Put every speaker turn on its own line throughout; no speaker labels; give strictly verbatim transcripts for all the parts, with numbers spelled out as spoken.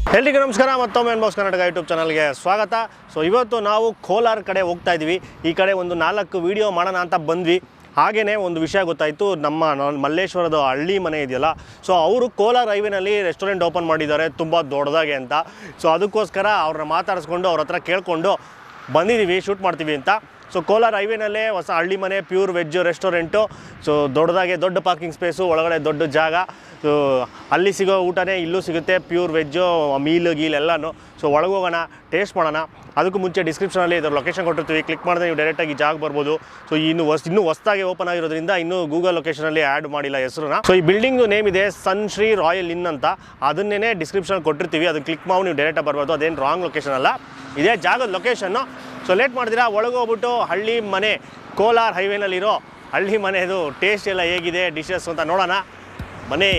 ಎಲ್ರಿಗೂ ನಮಸ್ಕಾರ ಮತ್ತೊಮ್ಮೆ ಅನ್ಬಾಕ್ಸ್ ಕರ್ನಾಟಕ ಯೂಟ್ಯೂಬ್ ಚಾನಲ್ಗೆ ಸ್ವಾಗತ. ಸೊ ಇವತ್ತು ನಾವು ಕೋಲಾರ ಕಡೆ ಹೋಗ್ತಾ ಇದ್ವಿ. ಈ ಕಡೆ ಒಂದು ನಾಲ್ಕು ವಿಡಿಯೋ ಮಾಡೋಣ ಅಂತ ಬಂದ್ವಿ. ಹಾಗೆಯೇ ಒಂದು ವಿಷಯ ಗೊತ್ತಾಯಿತು, ನಮ್ಮ ಮಲ್ಲೇಶ್ವರದ ಹಳ್ಳಿ ಮನೆ ಇದೆಯಲ್ಲ, ಸೊ ಅವರು ಕೋಲಾರ ಹೈವೇನಲ್ಲಿ ರೆಸ್ಟೋರೆಂಟ್ ಓಪನ್ ಮಾಡಿದ್ದಾರೆ ತುಂಬ ದೊಡ್ಡದಾಗೆ ಅಂತ. ಸೊ ಅದಕ್ಕೋಸ್ಕರ ಅವ್ರನ್ನ ಮಾತಾಡಿಸ್ಕೊಂಡು ಅವ್ರ ಹತ್ರ ಕೇಳಿಕೊಂಡು ಬಂದಿದ್ದೀವಿ, ಶೂಟ್ ಮಾಡ್ತೀವಿ ಅಂತ. ಸೊ ಕೋಲಾರ ಹೈವೇನಲ್ಲೇ ಹೊಸ Halli Mane, pure veg restaurant. So ದೊಡ್ಡದಾಗೆ ದೊಡ್ಡ ಪಾರ್ಕಿಂಗ್ ಸ್ಪೇಸು, ಒಳಗಡೆ ದೊಡ್ಡ ಜಾಗ. ಸೊ ಅಲ್ಲಿ ಸಿಗೋ ಊಟನೇ ಇಲ್ಲೂ ಸಿಗುತ್ತೆ, ಪ್ಯೂರ್ ವೆಜ್ಜು, ಮೀಲು ಗೀಲ್ ಎಲ್ಲನೂ. ಸೊ ಒಳಗೋಗೋಣ, ಟೇಸ್ಟ್ ಮಾಡೋಣ. ಅದಕ್ಕೂ ಮುಂಚೆ ಡಿಸ್ಕ್ರಿಪ್ಷನಲ್ಲಿ ಇದರ ಲೊಕೇಶನ್ ಕೊಟ್ಟಿರ್ತೀವಿ, ಕ್ಲಿಕ್ ಮಾಡಿದ್ರೆ ನೀವು ಡೈರೆಕ್ಟಾಗಿ ಜಾಗ ಬರ್ಬೋದು. ಸೊ ಇನ್ನು ಹೊಸ ಇನ್ನೂ ಹೊಸದಾಗಿ ಓಪನ್ ಆಗಿರೋದ್ರಿಂದ ಇನ್ನೂ ಗೂಗಲ್ ಲೊಕೇಶನಲ್ಲಿ ಆ್ಯಡ್ ಮಾಡಿಲ್ಲ ಹೆಸರನ್ನ. ಸೊ ಈ ಬಿಲ್ಡಿಂಗ್ದು ನೇಮ್ ಇದೆ ಸನ್ ಶ್ರೀ ರಾಯಲ್ ಇನ್ ಅಂತ, ಅದನ್ನೇ ಡಿಸ್ಕ್ರಿಪ್ಷನ್ ಕೊಟ್ಟಿರ್ತೀವಿ. ಅದನ್ನು ಕ್ಲಿಕ್ ಮಾಡಿ ನೀವು ಡೈರೆಕ್ಟಾಗಿ ಬರ್ಬೋದು, ಅದೇನು ರಾಂಗ್ ಲೊಕೇಶನ್ ಅಲ್ಲ, ಇದೇ ಜಾಗದ ಲೊಕೇಶನ್ನು. ಸೊ ಲೇಟ್ ಮಾಡ್ತೀರಾ, ಒಳಗೋಗ್ಬಿಟ್ಟು ಹಳ್ಳಿ ಮನೆ, ಕೋಲಾರ ಹೈವೇನಲ್ಲಿರೋ ಹಳ್ಳಿ ಮನೆದು ಟೇಸ್ಟ್ ಎಲ್ಲ ಹೇಗಿದೆ, ಡಿಶಸ್ ಅಂತ ನೋಡೋಣ ಮನೆ.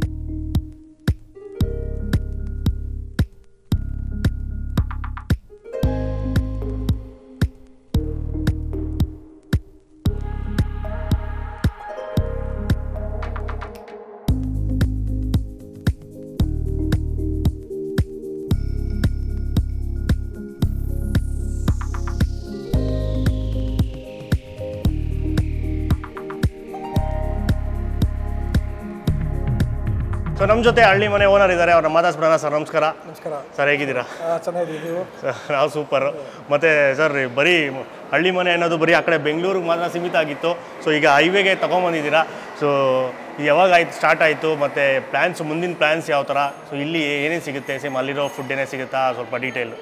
ಸೊ ನಮ್ಮ ಜೊತೆ ಹಳ್ಳಿ ಮನೆ ಓನರ್ ಇದ್ದಾರೆ, ಅವ್ರನ್ನ ಮಾತಾಡ್ಸ್ಬಿಡೋಣ. ಸರ್ ನಮಸ್ಕಾರ.
ನಮಸ್ಕಾರ ಸರ್,
ಹೇಗಿದ್ದೀರಾ?
ಚೆನ್ನಾಗಿದ್ದೀವಿ, ನೀವು?
ನಾವು ಸೂಪರ್. ಮತ್ತು ಸರ್ ಬರೀ ಹಳ್ಳಿ ಮನೆ ಅನ್ನೋದು ಬರೀ ಆ ಕಡೆ ಬೆಂಗಳೂರಿಗೆ ಮಾತ್ರ ಸೀಮಿತ ಆಗಿತ್ತು. ಸೊ ಈಗ ಹೈವೇಗೆ ತೊಗೊಂಬಂದಿದ್ದೀರಾ. ಸೊ ಯಾವಾಗ ಆಯ್ತು ಸ್ಟಾರ್ಟ್ ಆಯಿತು, ಮತ್ತು ಪ್ಲ್ಯಾನ್ಸ್, ಮುಂದಿನ ಪ್ಲ್ಯಾನ್ಸ್ ಯಾವ ಥರ? ಸೊ ಇಲ್ಲಿ ಏನೇನು ಸಿಗುತ್ತೆ, ಸೇಮ್ ಅಲ್ಲಿರೋ ಫುಡ್ ಏನೇ ಸಿಗುತ್ತಾ, ಸ್ವಲ್ಪ ಡೀಟೇಲು.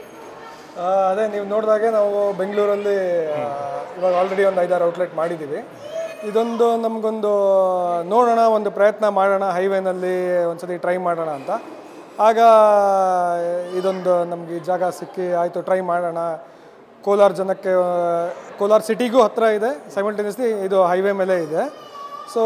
ಅದೇ ನೀವು ನೋಡಿದಾಗೆ ನಾವು ಬೆಂಗಳೂರಲ್ಲಿ ಇವಾಗ ಆಲ್ರೆಡಿ ಒಂದು ಐದಾರು ಔಟ್ಲೆಟ್ ಮಾಡಿದ್ದೀವಿ. ಇದೊಂದು ನಮಗೊಂದು ನೋಡೋಣ, ಒಂದು ಪ್ರಯತ್ನ ಮಾಡೋಣ, ಹೈವೇನಲ್ಲಿ ಒಂದ್ಸತಿ ಟ್ರೈ ಮಾಡೋಣ ಅಂತ. ಆಗ ಇದೊಂದು ನಮಗೆ ಈ ಜಾಗ ಸಿಕ್ಕಿ ಆಯಿತು, ಟ್ರೈ ಮಾಡೋಣ. ಕೋಲಾರ ಜನಕ್ಕೆ, ಕೋಲಾರ ಸಿಟಿಗೂ ಹತ್ತಿರ ಇದೆ, ಸೈಮಲ್ಟೇನಿಯಸ್ಲಿ ಇದು ಹೈವೇ ಮೇಲೆ ಇದೆ. ಸೊ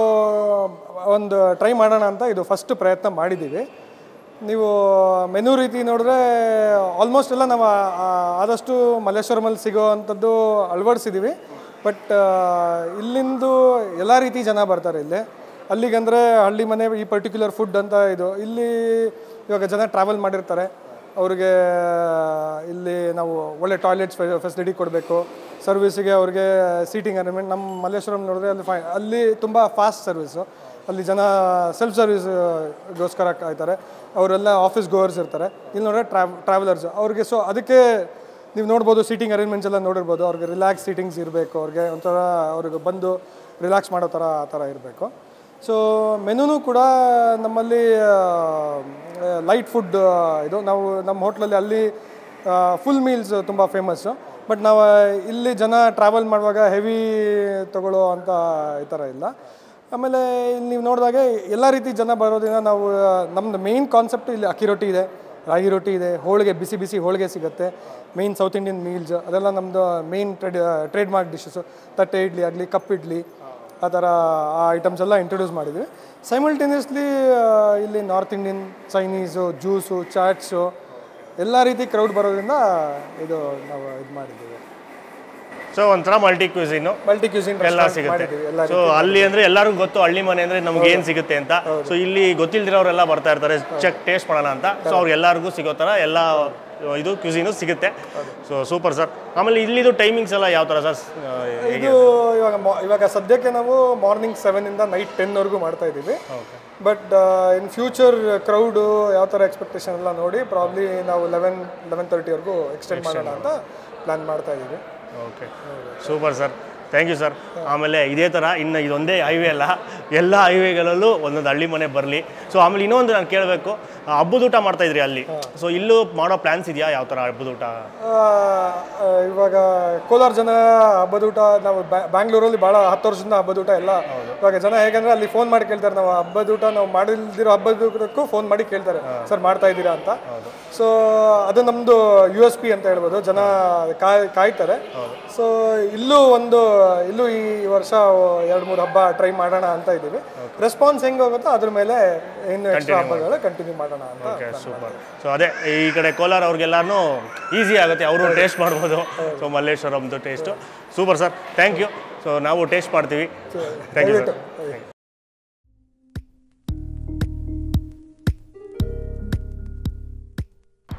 ಒಂದು ಟ್ರೈ ಮಾಡೋಣ ಅಂತ ಇದು ಫಸ್ಟ್ ಪ್ರಯತ್ನ ಮಾಡಿದ್ದೀವಿ. ನೀವು ಮೆನು ರೀತಿ ನೋಡಿದ್ರೆ ಆಲ್ಮೋಸ್ಟ್ ಎಲ್ಲ ನಾವು ಆದಷ್ಟು ಮಲ್ಲೇಶ್ವರಮಲ್ಲಿ ಸಿಗೋ ಅಂಥದ್ದು ಅಳವಡಿಸಿದ್ದೀವಿ. ಬಟ್ ಇಲ್ಲಿಂದು ಎಲ್ಲ ರೀತಿ ಜನ ಬರ್ತಾರೆ ಇಲ್ಲಿ. ಅಲ್ಲಿಗಂದರೆ ಹಳ್ಳಿ ಮನೆ ಈ ಪರ್ಟಿಕ್ಯುಲರ್ ಫುಡ್ ಅಂತ ಇದು. ಇಲ್ಲಿ ಇವಾಗ ಜನ ಟ್ರಾವೆಲ್ ಮಾಡಿರ್ತಾರೆ, ಅವ್ರಿಗೆ ಇಲ್ಲಿ ನಾವು ಒಳ್ಳೆ ಟಾಯ್ಲೆಟ್ಸ್ ಫೆಸಿಲಿಟಿ ಕೊಡಬೇಕು. ಸರ್ವಿಸಿಗೆ ಅವ್ರಿಗೆ ಸೀಟಿಂಗ್ ಅರೇಂಜ್ಮೆಂಟ್, ನಮ್ಮ ಮಲ್ಲೇಶ್ವರಂ ನೋಡಿದ್ರೆ ಅಲ್ಲಿ ಫೈ ಅಲ್ಲಿ ತುಂಬ ಫಾಸ್ಟ್ ಸರ್ವಿಸು. ಅಲ್ಲಿ ಜನ ಸೆಲ್ಫ್ ಸರ್ವಿಸ್ಗೋಸ್ಕರ ಕಾಯ್ತಾರೆ. ಅವರೆಲ್ಲ ಆಫೀಸ್ ಗೋವರ್ಸ್ ಇರ್ತಾರೆ. ಇಲ್ಲಿ ನೋಡಿದ್ರೆ ಟ್ರಾವ್ ಟ್ರಾವೆಲರ್ಸ್ ಅವ್ರಿಗೆ. ಸೊ ಅದಕ್ಕೆ ನೀವು ನೋಡ್ಬೋದು, ಸೀಟಿಂಗ್ ಅರೇಂಜ್ಮೆಂಟ್ಸ್ ಎಲ್ಲ ನೋಡಿರ್ಬೋದು. ಅವ್ರಿಗೆ ರಿಲ್ಯಾಕ್ಸ್ ಸೀಟಿಂಗ್ಸ್ ಇರಬೇಕು, ಅವ್ರಿಗೆ ಒಂಥರ ಅವ್ರಿಗೆ ಬಂದು ರಿಲ್ಯಾಕ್ಸ್ ಮಾಡೋ ಥರ ಆ ಥರ ಇರಬೇಕು. ಸೊ ಮೆನುನೂ ಕೂಡ ನಮ್ಮಲ್ಲಿ ಲೈಟ್ ಫುಡ್ ಇದು. ನಾವು ನಮ್ಮ ಹೋಟ್ಲಲ್ಲಿ ಅಲ್ಲಿ ಫುಲ್ ಮೀಲ್ಸ್ ತುಂಬ ಫೇಮಸ್ಸು. ಬಟ್ ನಾವು ಇಲ್ಲಿ ಜನ ಟ್ರಾವೆಲ್ ಮಾಡುವಾಗ ಹೆವಿ ತೊಗೊಳ್ಳೋ ಅಂತ ಈ ಥರ ಇಲ್ಲ. ಆಮೇಲೆ ಇಲ್ಲಿ ನೀವು ನೋಡಿದಾಗೆ ಎಲ್ಲ ರೀತಿ ಜನ ಬರೋದ್ರಿಂದ ನಾವು ನಮ್ಮದು ಮೇಯ್ನ್ ಕಾನ್ಸೆಪ್ಟ್ ಇಲ್ಲಿ ಅಕ್ಕಿ ರೊಟ್ಟಿ ಇದೆ, ರಾಗಿ ರೊಟ್ಟಿ ಇದೆ, ಹೋಳಿಗೆ, ಬಿಸಿ ಬಿಸಿ ಹೋಳಿಗೆ ಸಿಗುತ್ತೆ. ಮೇಯ್ನ್ ಸೌತ್ ಇಂಡಿಯನ್ ಮೀಲ್ಸ್ ಅದೆಲ್ಲ ನಮ್ಮದು main trade trade mark dishes. ತಟ್ಟೆ ಇಡ್ಲಿ ಆಗಲಿ, ಕಪ್ ಇಡ್ಲಿ, ಆ ಥರ ಆ ಐಟಮ್ಸ್ ಎಲ್ಲ ಇಂಟ್ರೊಡ್ಯೂಸ್ ಮಾಡಿದ್ವಿ. ಸೈಮಲ್ಟೇನಿಯಸ್ಲಿ ಇಲ್ಲಿ north Indian, Chinese, juice, chaats ಎಲ್ಲ ರೀತಿ ಕ್ರೌಡ್ ಬರೋದ್ರಿಂದ ಇದು ನಾವು ಇದು ಮಾಡಿದ್ದೀವಿ.
ಸೊ ಒಂಥರ ಮಲ್ಟಿ ಕ್ಯೂಸಿನ್
ಮಲ್ಟಿ ಕ್ಯೂಸಿನ್
ಎಲ್ಲ ಸಿಗುತ್ತೆ. ಸೊ ಅಲ್ಲಿ ಅಂದರೆ ಎಲ್ಲರಿಗೂ ಗೊತ್ತು ಹಳ್ಳಿ ಮನೆ ಅಂದರೆ ನಮ್ಗೆ ಏನು ಸಿಗುತ್ತೆ ಅಂತ. ಸೊ ಇಲ್ಲಿ ಗೊತ್ತಿಲ್ದಿರೋರೆಲ್ಲ ಬರ್ತಾ ಇರ್ತಾರೆ, ಚೆಕ್ ಟೇಸ್ಟ್ ಮಾಡೋಣ ಅಂತ. ಸೊ ಅವ್ರಿಗೆ ಎಲ್ಲರಿಗೂ ಸಿಗೋ ಥರ ಎಲ್ಲ ಇದು ಕ್ಯೂಸಿನು ಸಿಗುತ್ತೆ. So super sir. ಆಮೇಲೆ ಇಲ್ಲಿದು ಟೈಮಿಂಗ್ಸ್ ಎಲ್ಲ ಯಾವ ಥರ ಸರ್?
ಇದು ಇವಾಗ ಇವಾಗ ಸದ್ಯಕ್ಕೆ ನಾವು ಮಾರ್ನಿಂಗ್ ಸೆವೆನಿಂದ ನೈಟ್ ಟೆನ್ವರೆಗೂ ಮಾಡ್ತಾ ಇದ್ದೀವಿ. ಬಟ್ ಇನ್ ಫ್ಯೂಚರ್ ಕ್ರೌಡು ಯಾವ ಥರ ಎಕ್ಸ್ಪೆಕ್ಟೇಷನ್ ಎಲ್ಲ ನೋಡಿ ಪ್ರಾಬ್ಲಿ ನಾವು ಲೆವೆನ್ ಲೆವೆನ್ ತರ್ಟಿವರೆಗೂ ಎಕ್ಸ್ಟೆಂಡ್ ಮಾಡೋಣ ಅಂತ ಪ್ಲ್ಯಾನ್ ಮಾಡ್ತಾ ಇದ್ದೀವಿ.
Okay, super sir, thank you sir. ಆಮೇಲೆ ಇದೇ ಥರ ಇನ್ನು ಇದೊಂದೇ ಹೈವೇ ಅಲ್ಲ, ಎಲ್ಲ ಹೈವೇಗಳಲ್ಲೂ ಒಂದೊಂದು ಹಳ್ಳಿ ಮನೆ ಬರಲಿ. ಸೊ ಆಮೇಲೆ ಇನ್ನೊಂದು ನಾನು ಕೇಳಬೇಕು, ಹಬ್ಬದ ಊಟ ಮಾಡ್ತಾಯಿದ್ರಿ ಅಲ್ಲಿ. ಸೊ ಇಲ್ಲೂ ಮಾಡೋ ಪ್ಲ್ಯಾನ್ಸ್ ಇದೆಯಾ? ಯಾವ ಥರ ಹಬ್ಬದ ಊಟ?
ಇವಾಗ ಕೋಲಾರ ಜನ ಹಬ್ಬದ ಊಟ, ನಾವು ಬ್ಯಾಂಗ್ಳೂರಲ್ಲಿ ಭಾಳ ಹತ್ತು ವರ್ಷದಿಂದ ಹಬ್ಬದ ಊಟ ಎಲ್ಲ. ಇವಾಗ ಜನ ಹೇಗಂದರೆ ಅಲ್ಲಿ ಫೋನ್ ಮಾಡಿ ಕೇಳ್ತಾರೆ, ನಾವು ಹಬ್ಬದ ಊಟ ನಾವು ಮಾಡಿಲ್ದಿರೋ ಹಬ್ಬದ ಊಟಕ್ಕೂ ಫೋನ್ ಮಾಡಿ ಕೇಳ್ತಾರೆ, ಸರ್ ಮಾಡ್ತಾ ಇದ್ದೀರಾ ಅಂತ. ಸೊ ಅದು ನಮ್ಮದು ಯು ಎಸ್ ಪಿ ಅಂತ ಹೇಳ್ಬೋದು. ಜನ ಕಾಯ್ ಕಾಯ್ತಾರೆ ಸೊ ಇಲ್ಲೂ ಒಂದು ಇಲ್ಲೂ ಈ ವರ್ಷ ಎರಡು ಮೂರು ಹಬ್ಬ ಟ್ರೈ ಮಾಡೋಣ ಅಂತ ಇದ್ದೀವಿ. ರೆಸ್ಪಾನ್ಸ್ ಹೆಂಗೆ ಹೋಗುತ್ತೋ ಅದ್ರ ಮೇಲೆ ಇನ್ನು ಎಕ್ಸ್ಟ್ರಾ ಹಬ್ಬಗಳು ಕಂಟಿನ್ಯೂ ಮಾಡೋಣ ಅಂತ.
ಸೂಪರ್. ಸೊ ಅದೇ ಈ ಕಡೆ ಕೋಲಾರ ಅವ್ರಿಗೆಲ್ಲನೂ ಈಸಿ ಆಗುತ್ತೆ, ಅವರು ಟೇಸ್ಟ್ ಮಾಡ್ಬೋದು. ಸೊ ಮಲ್ಲೇಶ್ವರಂದು taste super sir, thank you. So ನಾವು ಟೇಸ್ಟ್ ಮಾಡ್ತೀವಿ. Thank you sir.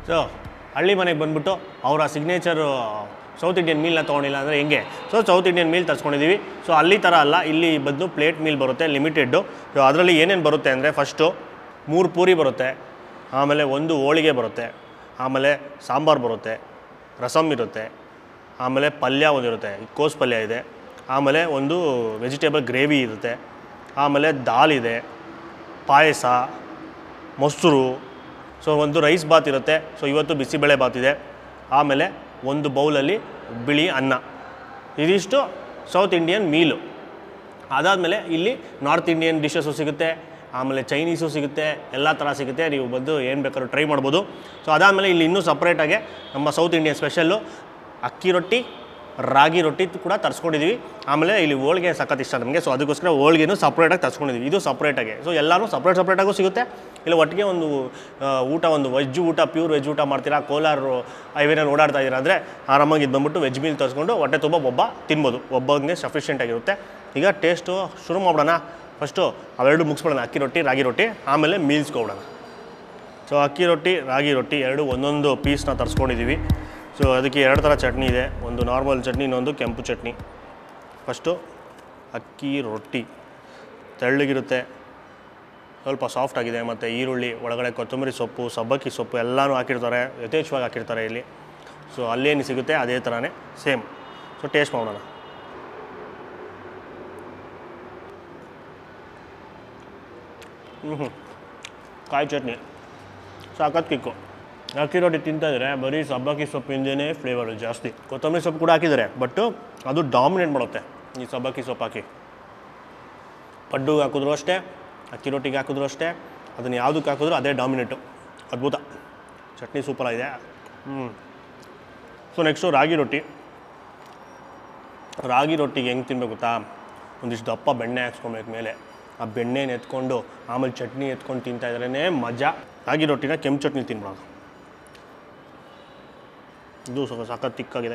ಸೊ ಹಳ್ಳಿ ಮನೆಗೆ ಬಂದುಬಿಟ್ಟು ಅವರ ಸಿಗ್ನೇಚರು ಸೌತ್ ಇಂಡಿಯನ್ ಮೀಲ್ನ ತೊಗೊಂಡಿಲ್ಲ ಅಂದರೆ ಹೆಂಗೆ. ಸೊ ಸೌತ್ ಇಂಡಿಯನ್ ಮೀಲ್ ತರಿಸ್ಕೊಂಡಿದ್ದೀವಿ. ಸೊ ಅಲ್ಲಿ ಥರ ಅಲ್ಲ, ಇಲ್ಲಿ ಬಂದು ಪ್ಲೇಟ್ ಮೀಲ್ ಬರುತ್ತೆ ಲಿಮಿಟೆಡ್ಡು. ಸೊ ಅದರಲ್ಲಿ ಏನೇನು ಬರುತ್ತೆ ಅಂದರೆ ಫಸ್ಟು ಮೂರು ಪೂರಿ ಬರುತ್ತೆ, ಆಮೇಲೆ ಒಂದು ಹೋಳಿಗೆ ಬರುತ್ತೆ, ಆಮೇಲೆ ಸಾಂಬಾರು ಬರುತ್ತೆ, ರಸಮ್ ಇರುತ್ತೆ, ಆಮೇಲೆ ಪಲ್ಯ ಒಂದಿರುತ್ತೆ, ಕೋಸು ಪಲ್ಯ ಇದೆ, ಆಮೇಲೆ ಒಂದು ವೆಜಿಟೇಬಲ್ ಗ್ರೇವಿ ಇರುತ್ತೆ, ಆಮೇಲೆ ದಾಲ್ ಇದೆ, ಪಾಯಸ, ಮೊಸರು, ಸೊ ಒಂದು ರೈಸ್ ಬಾತ್ ಇರುತ್ತೆ. ಸೊ ಇವತ್ತು ಬಿಸಿಬೇಳೆ ಬಾತ್ ಇದೆ, ಆಮೇಲೆ ಒಂದು ಬೌಲಲ್ಲಿ ಬಿಳಿ ಅನ್ನ. ಇದಿಷ್ಟು ಸೌತ್ ಇಂಡಿಯನ್ ಮೀಲು. ಅದಾದಮೇಲೆ ಇಲ್ಲಿ ನಾರ್ತ್ ಇಂಡಿಯನ್ ಡಿಶಸ್ಸು ಸಿಗುತ್ತೆ, ಆಮೇಲೆ ಚೈನೀಸು ಸಿಗುತ್ತೆ, ಎಲ್ಲ ಥರ ಸಿಗುತ್ತೆ. ನೀವು ಬಂದು ಏನು ಬೇಕಾದ್ರೂ ಟ್ರೈ ಮಾಡ್ಬೋದು. ಸೊ ಅದಾದಮೇಲೆ ಇಲ್ಲಿ ಇನ್ನೂ ಸಪ್ರೇಟಾಗಿ ನಮ್ಮ ಸೌತ್ ಇಂಡಿಯನ್ ಸ್ಪೆಷಲ್ಲು ಅಕ್ಕಿ ರೊಟ್ಟಿ, ರಾಗಿ ರೊಟ್ಟಿ ಕೂಡ ತರಿಸ್ಕೊಂಡಿದ್ದೀವಿ. ಆಮೇಲೆ ಇಲ್ಲಿ ಹೋಳಿಗೆ ಸಖತ್ ಇಷ್ಟ ನಮಗೆ. ಸೊ ಅದಕ್ಕೋಸ್ಕರ ಹೋಳಿಗೆನೂ ಸಪ್ರೇಟಾಗಿ ತರಿಸ್ಕೊಂಡಿದ್ದೀವಿ, ಇದು ಸಪ್ರೇಟಾಗಿ. ಸೊ ಎಲ್ಲನೂ ಸಪ್ರೇಟ್ ಸಪ್ರೇಟಾಗೂ ಸಿಗುತ್ತೆ. ಇಲ್ಲ ಒಟ್ಟಿಗೆ ಒಂದು ಊಟ, ಒಂದು ವೆಜ್ ಊಟ, ಪ್ಯೂರ್ ವೆಜ್ ಊಟ ಮಾಡ್ತೀರಾ, ಕೋಲಾರ ಹೈವೇನಲ್ಲಿ ಓಡಾಡ್ತಾ ಇದ್ದೀರಾ ಅಂದರೆ ಆರಾಮಾಗಿ ಇದು ಬಂದುಬಿಟ್ಟು ವೆಜ್ ಮೀಲ್ ತರಿಸ್ಕೊಂಡು ಹೊಟ್ಟೆ ತುಂಬ ಒಬ್ಬ ತಿನ್ಬೋದು, ಒಬ್ಬನಿಗೆ ಸಫಿಷಿಯೆಂಟ್ ಆಗಿರುತ್ತೆ. ಈಗ ಟೇಸ್ಟು ಶುರು ಮಾಡೋಣ. ಫಸ್ಟು ಅವೆರಡು ಮುಗಿಸ್ಬಿಡೋಣ, ಅಕ್ಕಿ ರೊಟ್ಟಿ ರಾಗಿ ರೊಟ್ಟಿ, ಆಮೇಲೆ ಮೀಲ್ಸ್ಕೊಬಿಡೋಣ. ಸೊ ಅಕ್ಕಿ ರೊಟ್ಟಿ ರಾಗಿ ರೊಟ್ಟಿ ಎರಡು ಒಂದೊಂದು ಪೀಸ್ನ ತರಿಸ್ಕೊಂಡಿದ್ದೀವಿ. ಸೊ ಅದಕ್ಕೆ ಎರಡು ಥರ ಚಟ್ನಿ ಇದೆ, ಒಂದು ನಾರ್ಮಲ್ ಚಟ್ನಿ, ಇನ್ನೊಂದು ಕೆಂಪು ಚಟ್ನಿ. ಫಸ್ಟು ಅಕ್ಕಿ ರೊಟ್ಟಿ ತೆಳ್ಳಗಿರುತ್ತೆ, ಸ್ವಲ್ಪ ಸಾಫ್ಟ್ ಆಗಿದೆ, ಮತ್ತು ಈರುಳ್ಳಿ ಒಳಗಡೆ ಕೊತ್ತಂಬರಿ ಸೊಪ್ಪು, ಸಬ್ಬಕ್ಕಿ ಸೊಪ್ಪು ಎಲ್ಲನೂ ಹಾಕಿರ್ತಾರೆ, ಯಥೇಚ್ಛವಾಗಿ ಹಾಕಿರ್ತಾರೆ ಇಲ್ಲಿ. ಸೊ ಅಲ್ಲೇನು ಸಿಗುತ್ತೆ ಅದೇ ಥರನೇ ಸೇಮ್. ಸೊ ಟೇಸ್ಟ್ ಮಾಡೋಣ. ಹ್ಞೂ ಹ್ಞೂ ಕಾಯಿ ಚಟ್ನಿ ಸಾಕತ್ತು ಕಿಕ್ಕು. ಅಕ್ಕಿ ರೊಟ್ಟಿ ತಿಂತಾಯಿದ್ರೆ ಬರೀ ಸಬ್ಬಕ್ಕಿ ಸೊಪ್ಪಿಂದೇ ಫ್ಲೇವರು ಜಾಸ್ತಿ. ಕೊತ್ತಂಬರಿ ಸೊಪ್ಪು ಕೂಡ ಹಾಕಿದ್ದಾರೆ, ಬಟ್ಟು ಅದು ಡಾಮಿನೇಟ್ ಮಾಡುತ್ತೆ ಈ ಸಬ್ಬಕ್ಕಿ ಸೊಪ್ಪು ಹಾಕಿ. ಪಡ್ಡುಗೆ ಹಾಕಿದ್ರು ಅಷ್ಟೇ, ಅಕ್ಕಿ ರೊಟ್ಟಿಗೆ ಹಾಕಿದ್ರು ಅಷ್ಟೇ, ಅದನ್ನು ಯಾವುದಕ್ಕೆ ಹಾಕಿದ್ರು ಅದೇ ಡಾಮಿನೇಟು. ಅದ್ಭುತ. ಚಟ್ನಿ ಸೂಪರಾಗಿದೆ. ಹ್ಞೂ ಸೊ ನೆಕ್ಸ್ಟು ರಾಗಿ ರೊಟ್ಟಿ. ರಾಗಿ ರೊಟ್ಟಿಗೆ ಹೆಂಗೆ ತಿನ್ಬೇಕು ಗೊತ್ತಾ, ಒಂದಿಷ್ಟು ದಪ್ಪ ಬೆಣ್ಣೆ ಹಾಕ್ಸ್ಕೊಬೇಕು ಮೇಲೆ, ಆ ಬೆಣ್ಣೆನ ಎತ್ಕೊಂಡು ಆಮೇಲೆ ಚಟ್ನಿ ಎತ್ಕೊಂಡು ತಿಂತಾಯಿದ್ರೇ ಮಜಾ. ರಾಗಿ ರೊಟ್ಟಿನ ಕೆಂಪು ಚಟ್ನಿ ತಿನ್ಬಿಡೋದು, ಇದು ಸ್ವಲ್ಪ ಸಖತ್ ತಿಕ್ಕಾಗಿದೆ.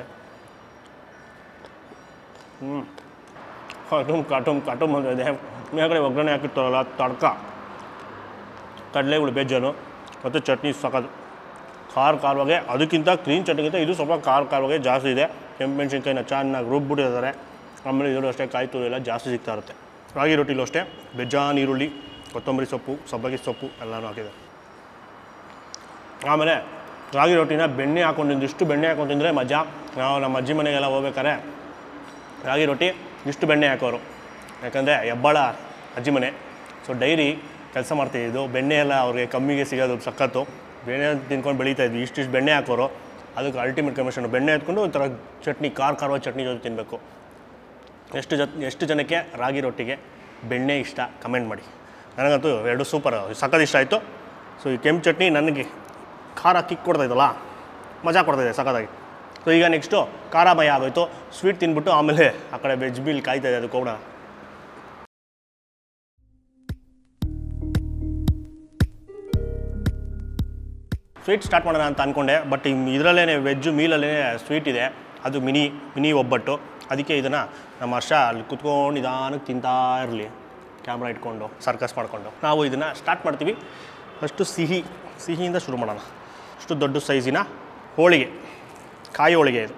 ಹ್ಞೂ ಕಾಟುಮ್ ಕಾಟುಮ್ ಕಾಟುಮ್ ಬಂದಿದೆ. ಮೇಲ್ಗಡೆ ಒಗ್ಗರಣೆ ಹಾಕಿರ್ತಾರಲ್ಲ ತಡ್ಕ, ಕಡಲೆಗಳು ಬೇಜಾನು, ಮತ್ತು ಚಟ್ನಿ ಸಖತ್ ಖಾರ ಖಾರವಾಗೆ. ಅದಕ್ಕಿಂತ ಕ್ಲೀನ್ ಚಟ್ನಿಗಿಂತ ಇದು ಸ್ವಲ್ಪ ಖಾರ ಖಾರವಾಗೆ ಜಾಸ್ತಿ ಇದೆ. ಕೆಂಪು ಮೆಣಸಿನ್ಕಾಯಿನ ಚೆನ್ನಾಗಿ ರುಬ್ಬಿಟ್ಟಿದ್ದಾರೆ. ಆಮೇಲೆ ಇದರಲ್ಲೂ ಅಷ್ಟೇ ಕಾಯಿ ತುರಿ ಎಲ್ಲ ಜಾಸ್ತಿ ಸಿಗ್ತಾ ಇರುತ್ತೆ. ರಾಗಿ ರೊಟ್ಟಿಲೂ ಅಷ್ಟೇ ಬೇಜಾನ್ ಈರುಳ್ಳಿ, ಕೊತ್ತಂಬರಿ ಸೊಪ್ಪು, ಸಬ್ಬಕ್ಕಿ ಸೊಪ್ಪು ಎಲ್ಲನೂ ಹಾಕಿದೆ. ಆಮೇಲೆ ರಾಗಿ ರೊಟ್ಟಿನ ಬೆಣ್ಣೆ ಹಾಕ್ಕೊಂಡು ಇಷ್ಟು ಬೆಣ್ಣೆ ಹಾಕೊಂಡು ತಿಂದರೆ ಮಜಾ. ನಾವು ನಮ್ಮ ಅಜ್ಜಿ ಮನೆಗೆಲ್ಲ ಹೋಗ್ಬೇಕಾರೆ ರಾಗಿ ರೊಟ್ಟಿ ಇಷ್ಟು ಬೆಣ್ಣೆ ಹಾಕೋರು, ಯಾಕಂದರೆ ಹೆಬ್ಬಾಳ ಅಜ್ಜಿ ಮನೆ. ಸೊ ಡೈರಿ ಕೆಲಸ ಮಾಡ್ತಿದ್ದು, ಬೆಣ್ಣೆ ಎಲ್ಲ ಅವ್ರಿಗೆ ಕಮ್ಮಿಗೆ ಸಿಗೋದು ಸಖತ್ತು. ಬೆಣ್ಣೆ ತಿನ್ಕೊಂಡು ಬೆಳೀತಾಯಿದ್ವಿ, ಇಷ್ಟಿಷ್ಟು ಬೆಣ್ಣೆ ಹಾಕೋರು. ಅದಕ್ಕೆ ಅಲ್ಟಿಮೇಟ್ ಕಮಿಷನ್ ಬೆಣ್ಣೆ ಎತ್ಕೊಂಡು ಒಂಥರ ಚಟ್ನಿ, ಖಾರ ಖಾರವಾದ ಚಟ್ನಿ ಜೊತೆ ತಿನ್ನಬೇಕು. ಎಷ್ಟು ಜೊತೆ ಎಷ್ಟು ಜನಕ್ಕೆ ರಾಗಿ ರೊಟ್ಟಿಗೆ ಬೆಣ್ಣೆ ಇಷ್ಟ ಕಮೆಂಟ್ ಮಾಡಿ. ನನಗಂತೂ ಎರಡು ಸೂಪರ್ ಸಖತ್ ಇಷ್ಟ ಆಯಿತು. ಸೊ ಈ ಕೆಂಪು ಚಟ್ನಿ ನನಗೆ ಖಾರ ಕಿಕ್ ಕೊಡ್ತಾಯಿದ್ದಲ್ಲ, ಮಜಾ ಕೊಡ್ತಾಯಿದೆ ಸಖತ್ತಾಗಿ. ಸೊ ಈಗ ನೆಕ್ಸ್ಟು ಖಾರ ಮಯ ಆಗೋಯ್ತು, ಸ್ವೀಟ್ ತಿನ್ಬಿಟ್ಟು ಆಮೇಲೆ ಆ ಕಡೆ ವೆಜ್ ಮೀಲ್ ಕಾಯ್ತಾಯಿದೆ, ಅದಕ್ಕೆ ಹೋಗೋಣ. ಸ್ವೀಟ್ ಸ್ಟಾರ್ಟ್ ಮಾಡೋಣ ಅಂತ ಅಂದ್ಕೊಂಡೆ, ಬಟ್ ಇದರಲ್ಲೇ ವೆಜ್ಜು ಮೀಲಲ್ಲೇ ಸ್ವೀಟ್ ಇದೆ, ಅದು ಮಿನಿ ಮಿನಿ ಒಬ್ಬಟ್ಟು. ಅದಕ್ಕೆ ಇದನ್ನು ನಮ್ಮ ಹರ್ಷ ಅಲ್ಲಿ ಕುತ್ಕೊಂಡು ನಿಧಾನಕ್ಕೆ ತಿಂತಾ ಇರಲಿ, ಕ್ಯಾಮ್ರಾ ಇಟ್ಕೊಂಡು ಸರ್ಕಸ್ ಮಾಡಿಕೊಂಡು. ನಾವು ಇದನ್ನು ಸ್ಟಾರ್ಟ್ ಮಾಡ್ತೀವಿ. ಫಸ್ಟು ಸಿಹಿ ಸಿಹಿಯಿಂದ ಶುರು ಮಾಡೋಣ. ಅಷ್ಟು ದೊಡ್ಡ ಸೈಜಿನ ಹೋಳಿಗೆ, ಕಾಯಿ ಹೋಳಿಗೆ ಇದು.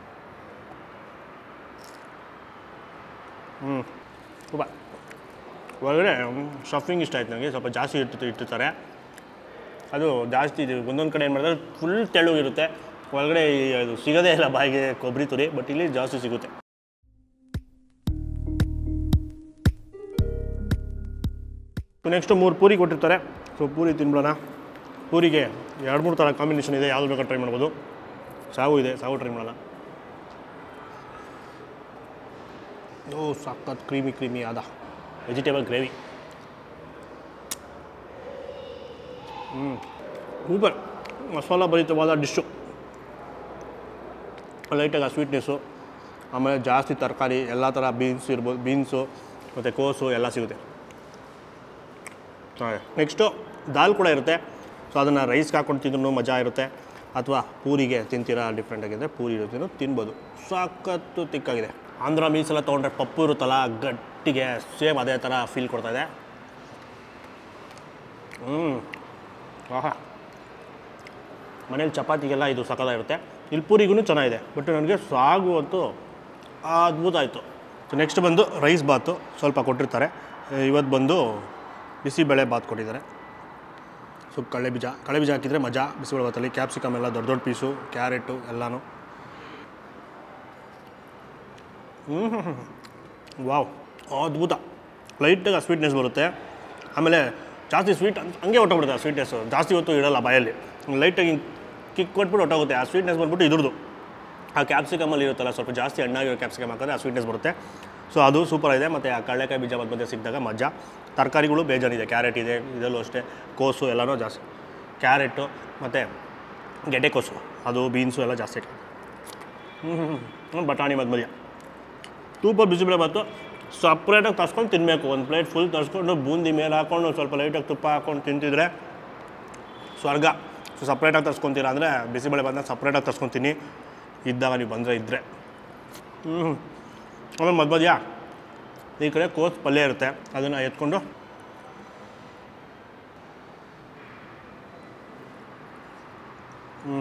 ಹ್ಞೂ ತುಂಬ ಒಳಗಡೆ ಸ್ಟಫಿಂಗ್ ಇಷ್ಟ ಆಯ್ತು ನನಗೆ, ಸ್ವಲ್ಪ ಜಾಸ್ತಿ ಇಟ್ಟು ಇಟ್ಟಿರ್ತಾರೆ. ಅದು ಜಾಸ್ತಿ ಇದು ಒಂದೊಂದು ಕಡೆ ಏನು ಮಾಡಿದ್ರೆ ಫುಲ್ ತೆಳುಗಿರುತ್ತೆ, ಒಳಗಡೆ ಅದು ಸಿಗೋದೇ ಇಲ್ಲ ಬಾಯಿಗೆ ಕೊಬ್ಬರಿ ತುರಿ, ಬಟ್ ಇಲ್ಲಿ ಜಾಸ್ತಿ ಸಿಗುತ್ತೆ. ನೆಕ್ಸ್ಟು ಮೂರು ಪೂರಿ ಕೊಟ್ಟಿರ್ತಾರೆ. ಸೊ ಪೂರಿ ತಿನ್ಬಿಡೋಣ. ಪೂರಿಗೆ ಎರಡು ಮೂರು ಥರ ಕಾಂಬಿನೇಷನ್ ಇದೆ, ಯಾವುದು ಬೇಕಾದ್ರೆ ಟ್ರೈ ಮಾಡ್ಬೋದು. ಸಾಗು ಇದೆ, ಸಾಗು ಟ್ರೈ ಮಾಡೋಣ. ಓ ಸಖತ್ ಕ್ರೀಮಿ ಕ್ರೀಮಿ ಆದ ವೆಜಿಟೇಬಲ್ ಗ್ರೇವಿ. ಹ್ಞೂ ಸೂಪರ್ ಮಸಾಲ ಭರಿತವಾದ ಡಿಶ್ಶು. ಲೈಟಾಗಿ ಸ್ವೀಟ್ನೆಸ್ಸು, ಆಮೇಲೆ ಜಾಸ್ತಿ ತರಕಾರಿ ಎಲ್ಲ ಥರ ಬೀನ್ಸ್ ಇರ್ಬೋದು, ಬೀನ್ಸು ಮತ್ತು ಕೋಸು ಎಲ್ಲ ಸಿಗುತ್ತೆ. ಹಾಂ ನೆಕ್ಸ್ಟು ದಾಲ್ ಕೂಡ ಇರುತ್ತೆ. ಸೊ ಅದನ್ನು ರೈಸ್ಗೆ ಹಾಕ್ಕೊಂಡು ತಿಂದ್ರೂ ಮಜಾ ಇರುತ್ತೆ, ಅಥವಾ ಪೂರಿಗೆ ತಿಂತೀರಾ ಡಿಫ್ರೆಂಟಾಗಿದ್ದರೆ ಪೂರಿ ಇರುತ್ತೆ ತಿನ್ಬೋದು. ಸಖತ್ತು ತಿಕ್ಕಾಗಿದೆ. ಆಂಧ್ರ ಮೀಲ್ಸ್ ಎಲ್ಲ ತೊಗೊಂಡ್ರೆ ಪಪ್ಪು ಇರುತ್ತಲ್ಲ ಗಟ್ಟಿಗೆ, ಸೇಮ್ ಅದೇ ಥರ ಫೀಲ್ ಕೊಡ್ತಾಯಿದೆ. ಹ್ಞೂ ಆಹಾ ಮನೇಲಿ ಚಪಾತಿಗೆಲ್ಲ ಇದು ಸಕ್ಕತ್ತಾಗಿರುತ್ತೆ. ಇಲ್ಲಿ ಪೂರಿಗೂ ಚೆನ್ನಾಗಿದೆ, ಬಟ್ ನನಗೆ ಸಾಗು ಅಂತೂ ಅದ್ಭುತ ಆಯಿತು. ಸೊ ನೆಕ್ಸ್ಟ್ ಬಂದು ರೈಸ್ ಬಾತು ಸ್ವಲ್ಪ ಕೊಟ್ಟಿರ್ತಾರೆ. ಇವತ್ತು ಬಂದು ಬಿಸಿಬೇಳೆ ಬಾತ್ ಕೊಟ್ಟಿದ್ದಾರೆ. ಸೊ ಕಡಲೆ ಬೀಜ ಕಡಲೆ ಬೀಜ ಹಾಕಿದರೆ ಮಜಾ. ಬಿಸಿಬೇಳೆ ಬಾತಲ್ಲಿ ಕ್ಯಾಪ್ಸಿಕಮ್ ಎಲ್ಲ ದೊಡ್ಡ ದೊಡ್ಡ ಪೀಸು, ಕ್ಯಾರೆಟು ಎಲ್ಲನೂ. ಹ್ಞೂ ಹ್ಞೂ ವಾವ್, ಅದ್ಭುತ. ಲೈಟಾಗಿ ಸ್ವೀಟ್ನೆಸ್ ಬರುತ್ತೆ. ಆಮೇಲೆ ಜಾಸ್ತಿ ಸ್ವೀಟ್ ಹಂಗೆ ಹೊಟ್ಟೋಗ್ಬಿಡುತ್ತೆ. ಆ ಸ್ವೀಟ್ನೆಸ್ಸು ಜಾಸ್ತಿ ಹೊತ್ತು ಇಡೋಲ್ಲ ಬಾಯಲ್ಲಿ, ಲೈಟಾಗಿ ಕಿಕ್ ಕೊಟ್ಬಿಟ್ಟು ಹೊಟ್ಟೋಗುತ್ತೆ. ಆ ಸ್ವೀಟ್ನೆಸ್ ಬಂದ್ಬಿಟ್ಟು ಇದ್ರದ್ದು ಆ ಕ್ಯಾಪ್ಸಿಕಮಲ್ಲಿ ಇರುತ್ತಲ್ಲ, ಸ್ವಲ್ಪ ಜಾಸ್ತಿ ಹಣ್ಣಾಗಿರೋ ಕ್ಯಾಪ್ಸಿಕಮ್ ಹಾಕಿದ್ರೆ ಆ ಸ್ವೀಟ್ನೆಸ್ ಬರುತ್ತೆ. ಸೊ ಅದು ಸೂಪರ್ ಇದೆ. ಮತ್ತು ಆ ಕಡಲೆಕಾಯಿ ಬೀಜ ಮಧ್ಯ ಮಧ್ಯೆ ಸಿಕ್ಕಿದಾಗ ಮಜಾ. ತರಕಾರಿಗಳು ಬೇಜಾನಿದೆ, ಕ್ಯಾರೆಟ್ ಇದೆ, ಇದರಲ್ಲೂ ಅಷ್ಟೇ, ಕೋಸು ಎಲ್ಲನೂ ಜಾಸ್ತಿ. ಕ್ಯಾರೆಟು ಮತ್ತು ಗೆಡ್ಡೆಕೋಸು, ಅದು ಬೀನ್ಸು ಎಲ್ಲ ಜಾಸ್ತಿ. ಹ್ಞೂ ಹ್ಞೂ ಹ್ಞೂ ಬಟಾಣಿ ಮಧ್ಯ ಮಧ್ಯ ಸೂಪರ್. ಬಿಸಿಬೇಳೆ ಬಾತು ಸಪ್ರೇಟಾಗಿ ತರ್ಸ್ಕೊಂಡು ತಿನ್ನಬೇಕು. ಒಂದು ಪ್ಲೇಟ್ ಫುಲ್ ತರಿಸ್ಕೊಂಡು ಬೂಂದಿ ಮೇಲೆ ಹಾಕ್ಕೊಂಡು ಸ್ವಲ್ಪ ಲೈಟಾಗಿ ತುಪ್ಪ ಹಾಕ್ಕೊಂಡು ತಿಂತಿದ್ರೆ ಸ್ವರ್ಗ. ಸೊ ಸಪ್ರೇಟಾಗಿ ತರ್ಸ್ಕೊತೀರ ಅಂದರೆ ಬಿಸಿಬೇಳೆ ಬಾತನ್ನ ಸಪ್ರೇಟಾಗಿ ತರ್ಸ್ಕೊತೀನಿ ಇದ್ದಾಗ ನೀವು ಬಂದರೆ ಇದ್ದರೆ. ಹ್ಞೂ ಆಮೇಲೆ ಮಧ್ಯ ಮಧ್ಯ ಈ ಕಡೆ ಕೋಸು ಪಲ್ಯ ಇರುತ್ತೆ, ಅದನ್ನು ಎತ್ಕೊಂಡು ಹ್ಞೂ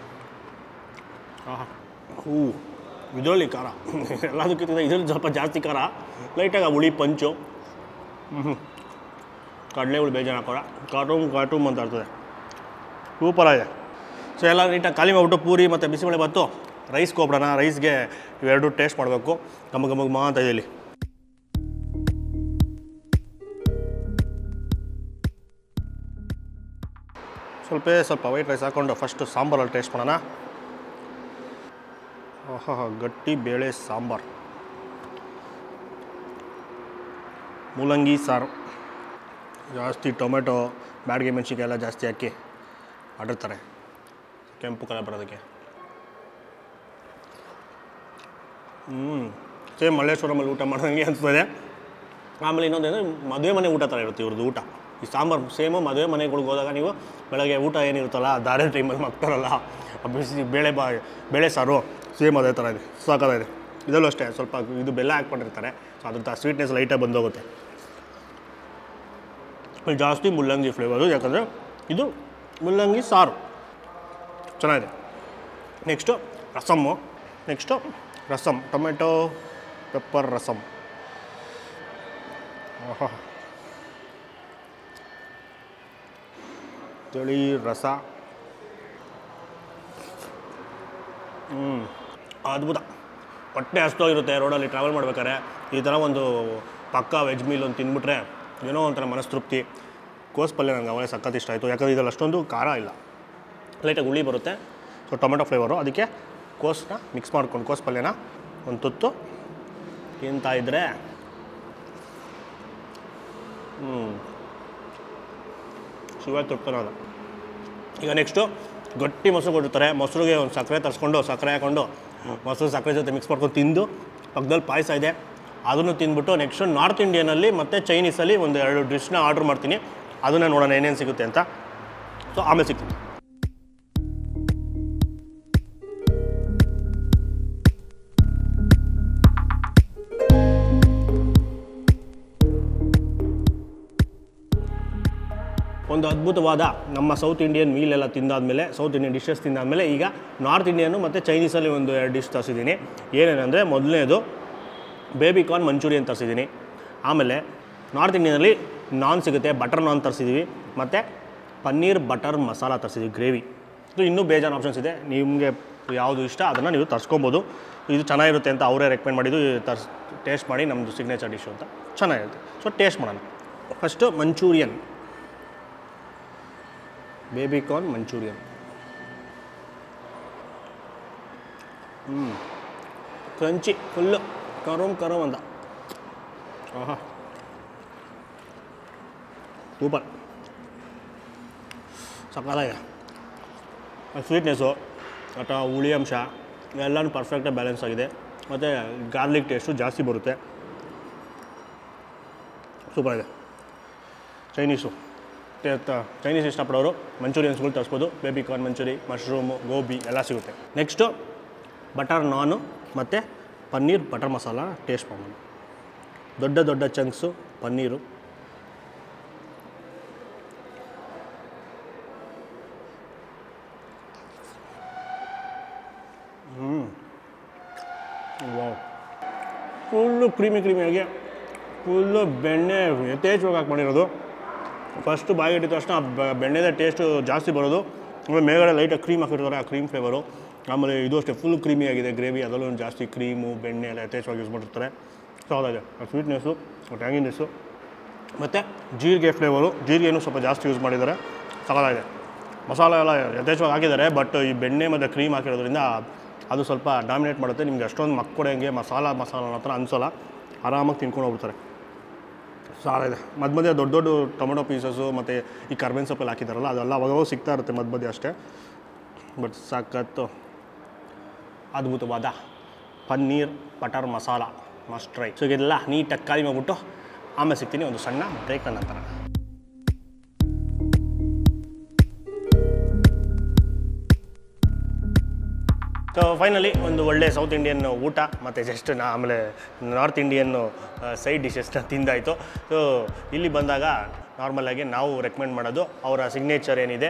ಆಹಾ ಹೂ ಇದರಲ್ಲಿ ಖಾರ ಎಲ್ಲದಕ್ಕಿಂತ ಇದರಲ್ಲಿ ಸ್ವಲ್ಪ ಜಾಸ್ತಿ ಖಾರ, ಲೈಟಾಗಿ ಹುಳಿ ಪಂಚು. ಹ್ಞೂ ಕಡಲೆ ಹುಳಿ ಬೇಜಾರು ಹಾಕೋರ ಕಾಟೂಮ್ ಕಾಟೂಮ್ ಅಂತ ಇರ್ತದೆ, ಸೂಪರಾಗಿದೆ. ಸೊ ಎಲ್ಲ ನೀಟಾಗಿ ಖಾಲಿ ಮಾಡಿಬಿಟ್ಟು ಪೂರಿ ಮತ್ತು ಬಿಸಿಬೇಳೆ ಬಾತು ರೈಸ್ಗೆ ಹೋಗ್ಬಿಡೋಣ. ರೈಸ್ಗೆ ಇವೆರಡು ಟೇಸ್ಟ್ ಮಾಡಬೇಕು. ಗಮ ಗಮ ಗಮ ಅಂತ ಇದೆ ಇಲ್ಲಿ. ಸ್ವಲ್ಪ ಸ್ವಲ್ಪ ವೈಟ್ ರೈಸ್ ಹಾಕ್ಕೊಂಡು ಫಸ್ಟು ಸಾಂಬಾರಲ್ಲಿ ಟೇಸ್ಟ್ ಮಾಡೋಣ. ಆಹಾ ಗಟ್ಟಿ ಬೇಳೆ ಸಾಂಬಾರು, ಮೂಲಂಗಿ ಸಾರು, ಜಾಸ್ತಿ ಟೊಮೆಟೊ ಬ್ಯಾಡಿಗೆ ಮೆಣಸಿನ್ಕಾಯಿ ಎಲ್ಲ ಜಾಸ್ತಿ ಹಾಕಿ ಮಾಡಿರ್ತಾರೆ ಕೆಂಪು ಕಲರ್ ಬರೋದಕ್ಕೆ. ಹ್ಞೂ ಸೇಮ್ ಮಲ್ಲೇಶ್ವರಮಲ್ಲಿ ಊಟ ಮಾಡೋಂಗೆ ಅನಿಸ್ತದೆ. ಆಮೇಲೆ ಇನ್ನೊಂದೇನು, ಮದುವೆ ಮನೆ ಊಟ ಥರ ಇರುತ್ತೆ ಇವ್ರದ್ದು ಊಟ. ಈ ಸಾಂಬಾರು ಸೇಮು ಮದುವೆ ಮನೆಗಳಿಗೆ ಹೋದಾಗ ನೀವು ಬೆಳಗ್ಗೆ ಊಟ ಏನಿರುತ್ತಲ್ಲ ದಾರೆ ಟೈಮಲ್ಲಿ ಮಾಡ್ತಾರಲ್ಲ, ಬಿಸಿ ಬೇಳೆ ಬಾ ಬೇಳೆ ಸಾರು ಸೇಮ್ ಅದೇ ಥರ ಇದೆ, ಸಾಕಾಗಿದೆ. ಇದರಲ್ಲೂ ಅಷ್ಟೇ ಸ್ವಲ್ಪ ಇದು ಬೆಲ್ಲ ಹಾಕ್ಕೊಂಡಿರ್ತಾರೆ. ಸೊ ಅದ್ರ ಸ್ವೀಟ್ನೆಸ್ ಲೈಟಾಗಿ ಬಂದೋಗುತ್ತೆ. ಜಾಸ್ತಿ ಮುಲ್ಲಂಗಿ ಫ್ಲೇವರು, ಯಾಕಂದರೆ ಇದು ಮುಲ್ಲಂಗಿ ಸಾರು ಚೆನ್ನಾಗಿದೆ. Next rasam, next rasam tomato pepper rasam. ಆಹಾ ತಿಳಿ ರಸ, ಹ್ಞೂ ಅದ್ಭುತ. ಹೊಟ್ಟೆ ಹಸ್ತೋಗಿರುತ್ತೆ ರೋಡಲ್ಲಿ ಟ್ರಾವೆಲ್ ಮಾಡ್ಬೇಕಾದ್ರೆ ಈ ಥರ ಒಂದು ಪಕ್ಕಾ ವೆಜ್ ಮೀಲ್ ಒಂದು ತಿಂದ್ಬಿಟ್ರೆ ಏನೋ ಒಂಥರ ಮನಸ್ತೃಪ್ತಿ. ಕೋಸು ಪಲ್ಯ ನನಗೆ ಅವಳೇ ಸಖತ್ ಇಷ್ಟ ಆಯಿತು, ಯಾಕಂದರೆ ಇದರಲ್ಲಿ ಅಷ್ಟೊಂದು ಖಾರ ಇಲ್ಲ, ಲೈಟಾಗಿ ಹುಳಿ ಬರುತ್ತೆ. ಸೊ ಟೊಮೆಟೊ ಫ್ಲೇವರು, ಅದಕ್ಕೆ ಕೋಸನ್ನ ಮಿಕ್ಸ್ ಮಾಡ್ಕೊಂಡು ಕೋಸು ಪಲ್ಯನ ಒಂದು ತುತ್ತು ತಿಂತಾಯಿದ್ರೆ ಹ್ಞೂ ಶಿವ ತೃಪ್ತನಾದ. ಈಗ ನೆಕ್ಸ್ಟು ಗಟ್ಟಿ ಮೊಸರು ಕೊಟ್ಟಿರ್ತಾರೆ. ಮೊಸರಿಗೆ ಒಂದು ಸಕ್ಕರೆ ತರಿಸ್ಕೊಂಡು ಸಕ್ಕರೆ ಹಾಕ್ಕೊಂಡು ಮೊಸರು ಸಕ್ಕರೆ ಜೊತೆ ಮಿಕ್ಸ್ ಮಾಡ್ಕೊಂಡು ತಿಂದು, ಪಕ್ಕದಲ್ಲಿ ಪಾಯಸ ಇದೆ ಅದನ್ನು ತಿಂದ್ಬಿಟ್ಟು ನೆಕ್ಸ್ಟು ನಾರ್ತ್ ಇಂಡಿಯನಲ್ಲಿ ಮತ್ತು ಚೈನೀಸಲ್ಲಿ ಒಂದು ಎರಡು ಡಿಶ್ನ ಆರ್ಡ್ರ್ ಮಾಡ್ತೀನಿ. ಅದನ್ನು ನೋಡೋಣ ಏನೇನು ಸಿಗುತ್ತೆ ಅಂತ. ಸೊ ಆಮೇಲೆ ಸಿಗ್ತೀನಿ. ಒಂದು ಅದ್ಭುತವಾದ ನಮ್ಮ ಸೌತ್ ಇಂಡಿಯನ್ ಮೀಲ್ ಎಲ್ಲ ತಿಂದಾದಮೇಲೆ, ಸೌತ್ ಇಂಡಿಯನ್ ಡಿಶಸ್ ತಿಂದಾದಮೇಲೆ ಈಗ ನಾರ್ತ್ ಇಂಡಿಯನ್ನು ಮತ್ತು ಚೈನೀಸಲ್ಲಿ ಒಂದು ಎರಡು ಡಿಶ್ ತರಿಸಿದ್ದೀನಿ. ಏನೇನೆಂದರೆ ಮೊದಲನೇದು ಬೇಬಿಕಾರ್ನ್ ಮಂಚೂರಿಯನ್ ತರಿಸಿದ್ದೀನಿ. ಆಮೇಲೆ ನಾರ್ತ್ ಇಂಡಿಯನಲ್ಲಿ ನಾನ್ ಸಿಗುತ್ತೆ, ಬಟರ್ ನಾನ್ ತರಿಸಿದ್ದೀವಿ, ಮತ್ತು ಪನ್ನೀರ್ ಬಟರ್ ಮಸಾಲ ತರಿಸಿದ್ದೀವಿ ಗ್ರೇವಿ. ಇದು ಇನ್ನೂ ಬೇಜಾನ್ ಆಪ್ಷನ್ಸ್ ಇದೆ, ನಿಮಗೆ ಯಾವುದು ಇಷ್ಟ ಅದನ್ನು ನೀವು ತರಿಸ್ಕೊಬೋದು. ಇದು ಚೆನ್ನಾಗಿರುತ್ತೆ ಅಂತ ಅವರೇ ರೆಕಮೆಂಡ್ ಮಾಡಿದ್ದು. ತರ್ಸ್ ಟೇಸ್ಟ್ ಮಾಡಿ ನಮ್ಮದು ಸಿಗ್ನೇಚರ್ ಡಿಶು ಅಂತ ಚೆನ್ನಾಗಿರುತ್ತೆ. ಸೊ ಟೇಸ್ಟ್ ಮಾಡೋಣ. First Manchurian, baby corn Manchurian. ಹ್ಞೂ ಕ್ರಂಚಿ ಫುಲ್ಲು ಕರೋಮ್ ಕರೋಮ್ ಅಂತ. ಆಹಾ ಸೂಪರ್, ಸಕ್ಕತ್ತಾಗಿದೆ. ಸ್ವೀಟ್ನೆಸ್ಸು ಅಥವಾ ಹುಳಿ ಅಂಶ ಎಲ್ಲನೂ ಪರ್ಫೆಕ್ಟಾಗಿ ಬ್ಯಾಲೆನ್ಸ್ ಆಗಿದೆ. ಮತ್ತು ಗಾರ್ಲಿಕ್ ಟೇಸ್ಟು ಜಾಸ್ತಿ ಬರುತ್ತೆ, ಸೂಪರಾಗಿದೆ. ಚೈನೀಸು ಚೈನೀಸ್ ಇಷ್ಟಪಡೋರು ಮಂಚೂರಿಯನ್ಸ್ಗಳು ತರಿಸ್ಬೋದು. ಬೇಬಿಕಾರ್ನ್ ಮಂಚೂರಿ, ಮಶ್ರೂಮು, ಗೋಬಿ ಎಲ್ಲ ಸಿಗುತ್ತೆ. ನೆಕ್ಸ್ಟು ಬಟರ್ ನಾನು ಮತ್ತು ಪನ್ನೀರ್ ಬಟರ್ ಮಸಾಲ ಟೇಸ್ಟ್ ಮಾಡೋಣ. ದೊಡ್ಡ ದೊಡ್ಡ ಚಂಕ್ಸು ಪನ್ನೀರು, ಫುಲ್ಲು ಕ್ರೀಮಿ ಕ್ರೀಮಿಯಾಗಿ ಫುಲ್ಲು ಬೆಣ್ಣೆ ಯಥೇಚ್ಛವಾಗಿ ಹಾಕಿ ಮಾಡಿರೋದು. ಫಸ್ಟು ಬಾಯಿಗೆ ಇಟ್ಟಿದ ತಕ್ಷಣ ಬೆಣ್ಣೆದ ಟೇಸ್ಟು ಜಾಸ್ತಿ ಬರೋದು. ಆಮೇಲೆ ಮೇಲ್ಗಡೆ ಲೈಟಾಗಿ ಕ್ರೀಮ್ ಹಾಕಿರ್ತಾರೆ, ಆ ಕ್ರೀಮ್ ಫ್ಲೇವರು. ಆಮೇಲೆ ಇದು ಅಷ್ಟೇ ಫುಲ್ ಕ್ರೀಮಿಯಾಗಿದೆ ಗ್ರೇವಿ, ಅದರಲ್ಲೂ ಜಾಸ್ತಿ ಕ್ರೀಮು ಬೆಣ್ಣೆ ಎಲ್ಲ ಯಥೇಚ್ಛವಾಗಿ ಯೂಸ್ ಮಾಡಿರ್ತಾರೆ. ಸೊ ಅದಾಗಿದೆ ಸ್ವೀಟ್ನೆಸ್ಸು, ಟ್ಯಾಂಗಿನೆಸ್ಸು ಮತ್ತು ಜೀರಿಗೆ ಫ್ಲೇವರು. ಜೀರಿಗೆನೂ ಸ್ವಲ್ಪ ಜಾಸ್ತಿ ಯೂಸ್ ಮಾಡಿದ್ದಾರೆ, ಸಕಾಲಾಗಿದೆ. ಮಸಾಲ ಎಲ್ಲ ಯಥೇಚ್ಛವಾಗಿ ಹಾಕಿದ್ದಾರೆ, ಬಟ್ ಈ ಬೆಣ್ಣೆ ಮತ್ತು ಕ್ರೀಮ್ ಹಾಕಿರೋದ್ರಿಂದ ಅದು ಸ್ವಲ್ಪ ಡಾಮಿನೇಟ್ ಮಾಡುತ್ತೆ. ನಿಮ್ಗೆ ಅಷ್ಟೊಂದು ಮಕ್ಕೊಡಂಗೆ ಮಸಾಲ ಮಸಾಲ ಅನ್ನೋ ಥರ ಅನಿಸೋಲ್ಲ, ಆರಾಮಾಗಿ ತಿನ್ಕೊಂಡು ಹೋಗ್ಬಿಡ್ತಾರೆ. ಸಾಲಿದೆ. ಮಧ್ಯ ಮಧ್ಯೆ ದೊಡ್ಡ ದೊಡ್ಡ ಟೊಮೆಟೊ ಪೀಸಸ್ಸು ಮತ್ತು ಈ ಕರ್ಬೇವಿನ ಸೊಪ್ಪೆಲ್ಲ ಹಾಕಿದ್ದಾರಲ್ಲ, ಅದೆಲ್ಲ ಅವಾಗವಾಗ ಸಿಗ್ತಾ ಇರುತ್ತೆ ಮಧ್ಯ ಮಧ್ಯೆ ಅಷ್ಟೇ. ಬಟ್ ಸಖತ್ತು ಅದ್ಭುತವಾದ paneer butter masala must try. So ಇದೆಲ್ಲ ನೀಟಾಗಿ ಖಾಲಿ ಮಾಡಿಬಿಟ್ಟು ಆಮೇಲೆ ಸಿಗ್ತೀನಿ ಒಂದು ಸಣ್ಣ ಬ್ರೇಕ್ ನಂತರ. ಸೊ ಫೈನಲಿ ಒಂದು ಒಳ್ಳೆ ಸೌತ್ ಇಂಡಿಯನ್ ಊಟ ಮತ್ತು ಜಸ್ಟ್ ನಾ ಆಮೇಲೆ ನಾರ್ತ್ ಇಂಡಿಯನ್ ಸೈಡ್ ಡಿಶಸ್ನ ತಿಂದಾಯಿತು. ಸೊ ಇಲ್ಲಿ ಬಂದಾಗ ನಾರ್ಮಲಾಗಿ ನಾವು ರೆಕಮೆಂಡ್ ಮಾಡೋದು ಅವರ ಸಿಗ್ನೇಚರ್ ಏನಿದೆ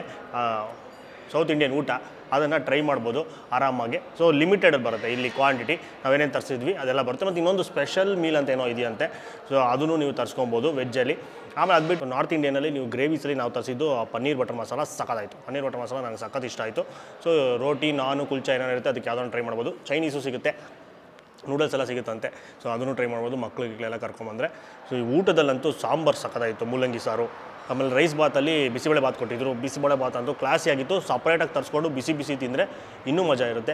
ಸೌತ್ ಇಂಡಿಯನ್ ಊಟ, ಅದನ್ನು ಟ್ರೈ ಮಾಡ್ಬೋದು ಆರಾಮಾಗಿ. ಸೊ ಲಿಮಿಟೆಡ್ ಬರುತ್ತೆ ಇಲ್ಲಿ ಕ್ವಾಂಟಿಟಿ, ನಾವೇನೇನು ತರಿಸಿದ್ವಿ ಅದೆಲ್ಲ ಬರುತ್ತೆ. ಮತ್ತು ಇನ್ನೊಂದು ಸ್ಪೆಷಲ್ ಮೀಲ್ ಅಂತ ಏನೋ ಇದೆಯಂತೆ, ಸೊ ಅದನ್ನು ನೀವು ತರಿಸ್ಕೊಬೋದು ವೆಜ್ಜಲ್ಲಿ. ಆಮೇಲೆ ಅದು ಬಿಟ್ಟು ನಾರ್ತ್ ಇಂಡಿಯನಲ್ಲಿ ನೀವು ಗ್ರೇವೀಸಲ್ಲಿ ನಾವು ತರಿಸಿದ್ದು ಪನ್ನೀರ್ ಬಟರ್ ಮಸಾಲ ಸಖತ್ತಾಯಿತು. ಪನ್ನೀರ್ ಬಟರ್ ಮಸಾಲ ನನಗೆ ಸಖತ್ ಇಷ್ಟ ಆಯಿತು. ಸೊ ರೋಟಿ ನಾನು ಕುಲ್ಚಾ ಏನಾರು ಇರುತ್ತೆ ಅದಕ್ಕೆ ಯಾವುದನ್ನು ಟ್ರೈ ಮಾಡ್ಬೋದು. ಚೈನೀಸು ಸಿಗುತ್ತೆ, ನೂಡಲ್ಸ್ ಎಲ್ಲ ಸಿಗುತ್ತಂತೆ, ಸೊ ಅದನ್ನು ಟ್ರೈ ಮಾಡ್ಬೋದು ಮಕ್ಳಿಗೆಲ್ಲ ಕರ್ಕೊಂಬಂದರೆ. ಸೊ ಈ ಊಟದಲ್ಲಂತೂ ಸಾಂಬಾರು ಸಖತ್ತಾಯಿತು, ಮೂಲಂಗಿ ಸಾರು. ಆಮೇಲೆ ರೈಸ್ ಬಾತಲ್ಲಿ ಬಿಸಿಬೇಳೆ ಬಾತ್ ಕೊಟ್ಟಿದ್ದರು. ಬಿಸಿಬೇಳೆ ಬಾತ್ ಅಂತೂ ಕ್ಲಾಸಿಯಾಗಿತ್ತು. ಸಪ್ರೇಟಾಗಿ ತರಿಸ್ಕೊಂಡು ಬಿಸಿ ಬಿಸಿ ತಿಂದರೆ ಇನ್ನೂ ಮಜಾ ಇರುತ್ತೆ.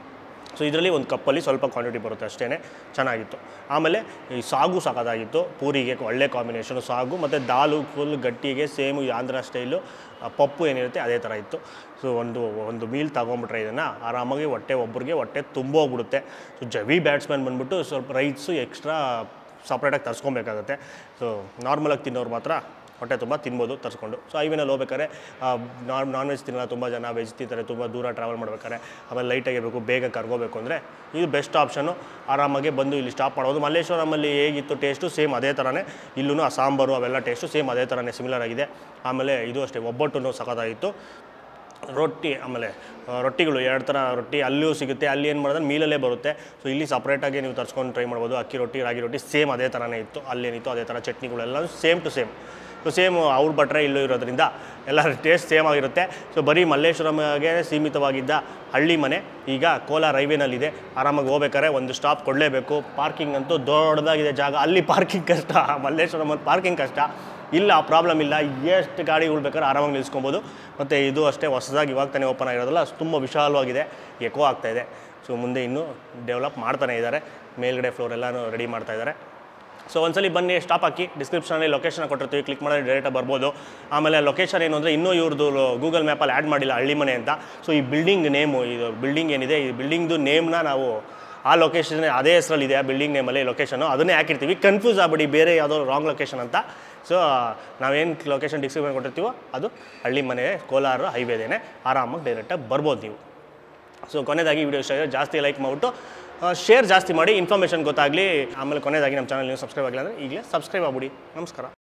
ಸೊ ಇದರಲ್ಲಿ ಒಂದು ಕಪ್ಪಲ್ಲಿ ಸ್ವಲ್ಪ ಕ್ವಾಂಟಿಟಿ ಬರುತ್ತೆ ಅಷ್ಟೇ, ಚೆನ್ನಾಗಿತ್ತು. ಆಮೇಲೆ ಈ ಸಾಗು ಸಖತ್ತಾಗಿತ್ತು, ಪೂರಿಗೆ ಒಳ್ಳೆ ಕಾಂಬಿನೇಷನು ಸಾಗು ಮತ್ತು ದಾಲು ಫುಲ್ ಗಟ್ಟಿಗೆ ಸೇಮು ಈ ಆಂಧ್ರ ಸ್ಟೈಲು ಪಪ್ಪು ಏನಿರುತ್ತೆ ಅದೇ ಥರ ಇತ್ತು. ಸೊ ಒಂದು ಒಂದು ಮೀಲ್ ತೊಗೊಂಬಿಟ್ರೆ ಇದನ್ನು ಆರಾಮಾಗಿ ಹೊಟ್ಟೆ ಒಬ್ಬರಿಗೆ ಹೊಟ್ಟೆ ತುಂಬೋಗ್ಬಿಡುತ್ತೆ. ಸೊ ಜವಿ ಬ್ಯಾಟ್ಸ್ಮನ್ ಬಂದುಬಿಟ್ಟು ಸ್ವಲ್ಪ ರೈಸು ಎಕ್ಸ್ಟ್ರಾ ಸಪ್ರೇಟಾಗಿ ತರಿಸ್ಕೊಬೇಕಾಗತ್ತೆ. ಸೊ ನಾರ್ಮಲಾಗಿ ತಿನ್ನೋರು ಮಾತ್ರ ಹೊಟ್ಟೆ ತುಂಬ ತಿನ್ಬೋದು ತರಿಸ್ಕೊಂಡು. ಸೊ ಹೈವೇನಲ್ಲಿ ಹೋಗ್ಬೇಕಾದ್ರೆ ನಾನ್ ನಾನ್ ವೆಜ್ ತಿನ್ನಲ್ಲ ತುಂಬ ಜನ, ವೆಜ್ ತಿಂತಾರೆ, ತುಂಬ ದೂರ ಟ್ರಾವೆಲ್ ಮಾಡ್ಬೇಕಾದ್ರೆ, ಆಮೇಲೆ ಲೈಟಾಗಿರಬೇಕು, ಬೇಗ ಕರ್ಗೋಬೇಕು ಅಂದರೆ ಇದು ಬೆಸ್ಟ್ ಆಪ್ಷನು. ಆರಾಮಾಗಿ ಬಂದು ಇಲ್ಲಿ ಸ್ಟಾಪ್ ಮಾಡೋದು. ಮಲ್ಲೇಶ್ವರಮಲ್ಲಿ ಹೇಗಿತ್ತು ಟೇಸ್ಟು ಸೇಮ್ ಅದೇ ಥರನೇ ಇಲ್ಲೂ, ಆ ಸಾಂಬಾರು ಅವೆಲ್ಲ ಟೇಸ್ಟು ಸೇಮ್ ಅದೇ ಥರನೇ ಸಿಮಿಲರ್ ಆಗಿದೆ. ಆಮೇಲೆ ಇದು ಅಷ್ಟೇ ಒಬ್ಬಟ್ಟು ಸಖತ್ತಾಗಿತ್ತು. ರೊಟ್ಟಿ, ಆಮೇಲೆ ರೊಟ್ಟಿಗಳು ಎರಡು ಥರ ರೊಟ್ಟಿ ಅಲ್ಲಿಯೂ ಸಿಗುತ್ತೆ, ಅಲ್ಲಿ ಏನು ಮಾಡೋದು ಮೀಲಲ್ಲೇ ಬರುತ್ತೆ. ಸೊ ಇಲ್ಲಿ ಸಪ್ರೇಟಾಗಿ ನೀವು ತರಿಸ್ಕೊಂಡು ಟ್ರೈ ಮಾಡ್ಬೋದು. ಅಕ್ಕಿ ರೊಟ್ಟಿ ರಾಗಿ ರೊಟ್ಟಿ ಸೇಮ್ ಅದೇ ಥರನೇ ಇತ್ತು, ಅಲ್ಲೇನಿತ್ತು ಅದೇ ಥರ ಚಟ್ನಿಗಳೆಲ್ಲ same to same. So same ಅವ್ರು ಬಟ್ರೆ ಇಲ್ಲೂ ಇರೋದ್ರಿಂದ ಎಲ್ಲ ಟೇಸ್ಟ್ ಸೇಮ್ ಆಗಿರುತ್ತೆ. ಸೊ ಬರೀ ಮಲ್ಲೇಶ್ವರಮ್ಗೆ ಸೀಮಿತವಾಗಿದ್ದ ಹಳ್ಳಿ ಮನೆ ಈಗ ಕೋಲಾರ ಹೈವೇನಲ್ಲಿದೆ. ಆರಾಮಾಗಿ ಹೋಗ್ಬೇಕಾದ್ರೆ ಒಂದು ಸ್ಟಾಪ್ ಕೊಡಲೇಬೇಕು. ಪಾರ್ಕಿಂಗ್ ಅಂತೂ ದೊಡ್ಡದಾಗಿದೆ ಜಾಗ, ಅಲ್ಲಿ ಪಾರ್ಕಿಂಗ್ ಕಷ್ಟ, ಮಲ್ಲೇಶ್ವರಮಲ್ಲಿ ಪಾರ್ಕಿಂಗ್ ಕಷ್ಟ. ಇಲ್ಲ ಆ ಪ್ರಾಬ್ಲಮ್ ಇಲ್ಲ, ಎಷ್ಟು ಗಾಡಿಗಳು ಬೇಕಾದ್ರೆ ಆರಾಮಾಗಿ ನಿಲ್ಸ್ಕೊಬೋದು. ಮತ್ತು ಇದು ಅಷ್ಟೇ ಹೊಸದಾಗಿ ಇವಾಗ ತಾನೇ ಓಪನ್ ಆಗಿರೋದಲ್ಲ, ತುಂಬ ವಿಶಾಲವಾಗಿದೆ, ಎಕೋ ಆಗ್ತಾಯಿದೆ. ಸೊ ಮುಂದೆ ಇನ್ನೂ ಡೆವಲಪ್ ಮಾಡ್ತಾನೆ ಇದ್ದಾರೆ, ಮೇಲ್ಗಡೆ ಫ್ಲೋರ್ ಎಲ್ಲನೂ ರೆಡಿ ಮಾಡ್ತಾಯಿದ್ದಾರೆ. ಸೊ ಒಂದ್ಸಲಿ ಬನ್ನಿ, ಸ್ಟಾಪ್ ಹಾಕಿ, ಡಿಸ್ಕ್ರಿಪ್ಷನಲ್ಲಿ ಲೊಕೇಶನ್ ಕೊಟ್ಟಿರ್ತೀವಿ, ಕ್ಲಿಕ್ ಮಾಡಿದ್ರೆ ಡೈರೆಕ್ಟಾಗಿ ಬರ್ಬೋದು. ಆಮೇಲೆ ಲೊಕೇಶನ್ ಏನು ಅಂದರೆ ಇನ್ನೂ ಇವ್ರದ್ದು ಗೂಗಲ್ ಮ್ಯಾಪಲ್ಲಿ ಆ್ಯಡ್ ಮಾಡಿಲ್ಲ ಹಳ್ಳಿ ಮನೆ ಅಂತ. ಸೊ ಈ ಬಿಲ್ಡಿಂಗ್ ನೇಮು, ಇದು ಬಿಲ್ಡಿಂಗ್ ಏನಿದೆ ಈ ಬಿಲ್ಡಿಂಗ್ದು ನೇಮ್ನ ನಾವು ಆ ಲೊಕೇಶನ್ ಅದೇ ಹೆಸರಲ್ಲಿದೆ ಆ ಬಿಲ್ಡಿಂಗ್ ನೇಮಲ್ಲಿ ಲೊಕೇಶನು, ಅದನ್ನೇ ಹಾಕಿರ್ತೀವಿ. ಕನ್ಫ್ಯೂಸ್ ಆಗ್ಬಿಡಿ ಬೇರೆ ಯಾವುದೋ ರಾಂಗ್ ಲೊಕೇಶನ್ ಅಂತ. ಸೊ ನಾವೇನು ಲೊಕೇಶನ್ ಡಿಸ್ಕ್ರಿಪ್ಷನ್ ಕೊಟ್ಟಿರ್ತೀವೋ ಅದು ಹಳ್ಳಿ ಮನೆ ಕೋಲಾರ ಹೈವೇದೇನೆ, ಆರಾಮಾಗಿ ಡೈರೆಕ್ಟಾಗಿ ಬರ್ಬೋದು ನೀವು. ಸೊ ಕೊನೆಯದಾಗಿ ವಿಡಿಯೋ ಇಷ್ಟ ಆದರೆ ಜಾಸ್ತಿ ಲೈಕ್ ಮಾಡಿಬಿಟ್ಟು ಶೇರ್ ಜಾಸ್ತಿ ಮಾಡಿ, ಇನ್ಫಾರ್ಮೇಷನ್ ಗೊತ್ತಾಗಲಿ. ಆಮೇಲೆ ಕೊನೆಯದಾಗಿ ನಮ್ಮ ಚಾನಲ್ ನೀವು ಸಬ್ಸ್ಕ್ರೈಬ್ ಆಗಿಲ್ಲ ಅಂದರೆ ಈಗಲೇ ಸಬ್ಸ್ಕ್ರೈಬ್ ಆಗ್ಬಿಡಿ. ನಮಸ್ಕಾರ.